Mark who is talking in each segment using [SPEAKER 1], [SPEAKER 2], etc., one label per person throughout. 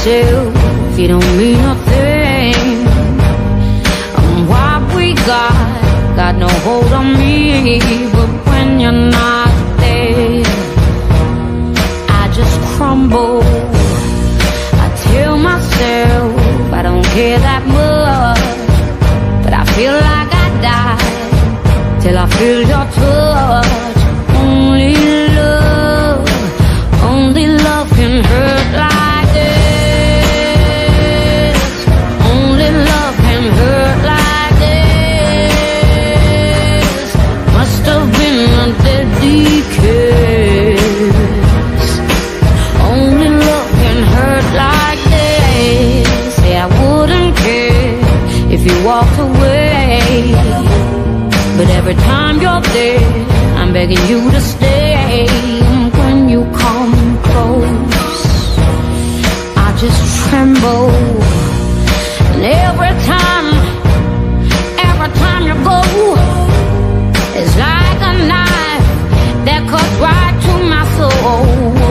[SPEAKER 1] yourself, you don't mean nothing. What we got no hold on me. But when you're not there, I just crumble. I tell myself I don't care that much, but I feel like I die till I feel your touch. Only love can hurt like this. Only love can hurt like this. Must have been a deadly kiss. Only love can hurt like this. Say I wouldn't care if you walked away, but every time you're there, I'm begging you to stay. When you come close, I just tremble. And every time you go, it's like a knife that cuts right to my soul.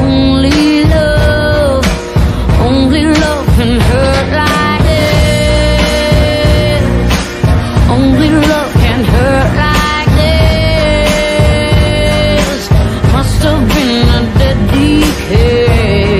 [SPEAKER 1] Only love can hurt like this. Only love can hurt like this. Must have been a deadly kiss.